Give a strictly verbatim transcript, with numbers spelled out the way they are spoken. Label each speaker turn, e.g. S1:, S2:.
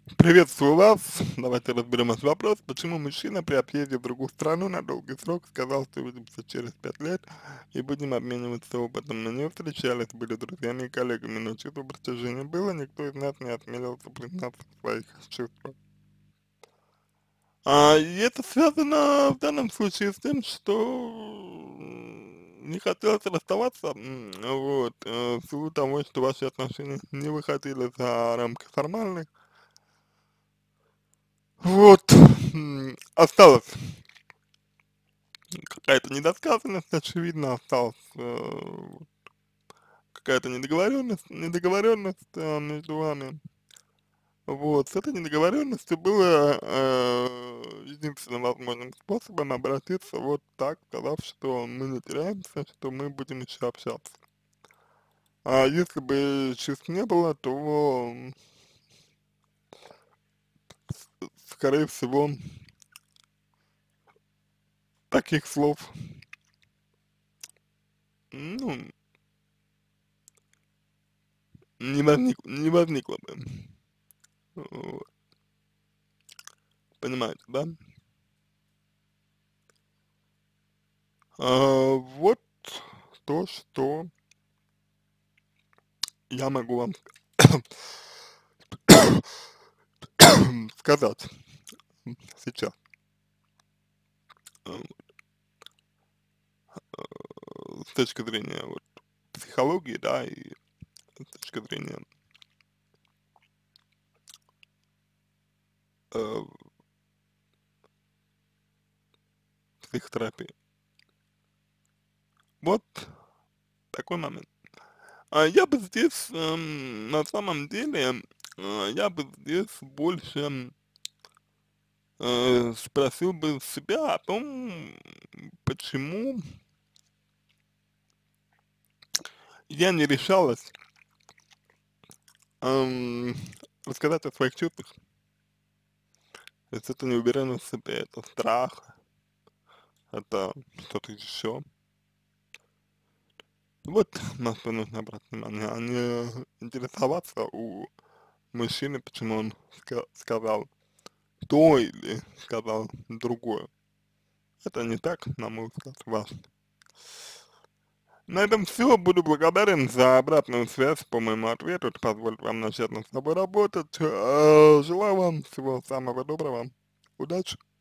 S1: Приветствую вас. Давайте разберем этот вопрос. Почему мужчина при отъезде в другую страну на долгий срок сказал, что увидимся через пять лет и будем обмениваться опытом? Мы не встречались, были друзьями и коллегами, но чувство притяжения было, никто из нас не осмелился признаться в своих чувствах. А, и это связано в данном случае с тем, что м, не хотелось расставаться, м, вот, э, в силу того, что ваши отношения не выходили за рамки формальных. Вот, м, осталось какая-то недосказанность, очевидно, осталась э, какая-то недоговоренность, недоговоренность э, между вами. Вот, с этой недоговоренностью было э, единственным возможным способом обратиться вот так, сказав, что мы не теряемся, что мы будем еще общаться. А если бы чувств не было, то, м, скорее всего, таких слов, ну, не возник, не возникло бы. Вот, понимаете, да? А, вот то, что я могу вам сказать сейчас. А, с точки зрения вот психологии, да, и с точки зрения э, психотерапии. Вот такой момент. А я бы здесь, эм, на самом деле, э, я бы здесь больше э, спросил бы себя о том, почему я не решалась эм, рассказать о своих чувствах. То есть это неуверенность в себе, это страх, это что-то еще. Вот на что нужно обратить внимание, а не интересоваться у мужчины, почему он ска- сказал то или сказал другое. Это не так, на мой взгляд, важно. На этом все. Буду благодарен за обратную связь по моему ответу. Это позволит вам начать над собой работать. Э, Желаю вам всего самого доброго. Удачи.